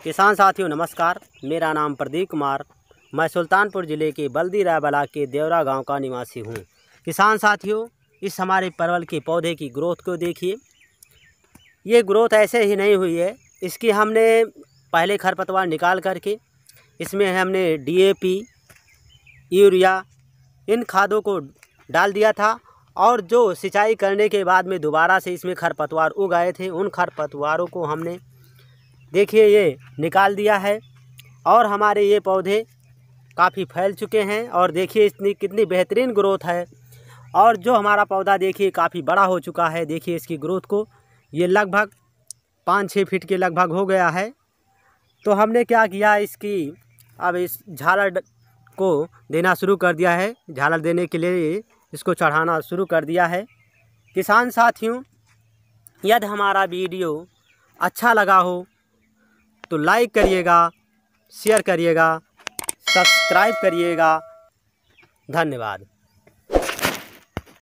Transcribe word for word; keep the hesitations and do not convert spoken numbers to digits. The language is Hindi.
किसान साथियों नमस्कार। मेरा नाम प्रदीप कुमार, मैं सुल्तानपुर ज़िले के बल्दी राय ब्लॉक के देवरा गांव का निवासी हूं। किसान साथियों, इस हमारे परवल के पौधे की ग्रोथ को देखिए। ये ग्रोथ ऐसे ही नहीं हुई है। इसकी हमने पहले खरपतवार निकाल करके इसमें हमने डी ए पी, यूरिया, इन खादों को डाल दिया था और जो सिंचाई करने के बाद में दोबारा से इसमें खरपतवार उग आए थे, उन खरपतवारों को हमने देखिए ये निकाल दिया है और हमारे ये पौधे काफ़ी फैल चुके हैं। और देखिए इतनी कितनी बेहतरीन ग्रोथ है। और जो हमारा पौधा देखिए काफ़ी बड़ा हो चुका है। देखिए इसकी ग्रोथ को, ये लगभग पाँच छः फीट के लगभग हो गया है। तो हमने क्या किया, इसकी अब इस झालर को देना शुरू कर दिया है। झालर देने के लिए इसको चढ़ाना शुरू कर दिया है। किसान साथियों, यदि हमारा वीडियो अच्छा लगा हो तो लाइक करिएगा, शेयर करिएगा, सब्सक्राइब करिएगा। धन्यवाद।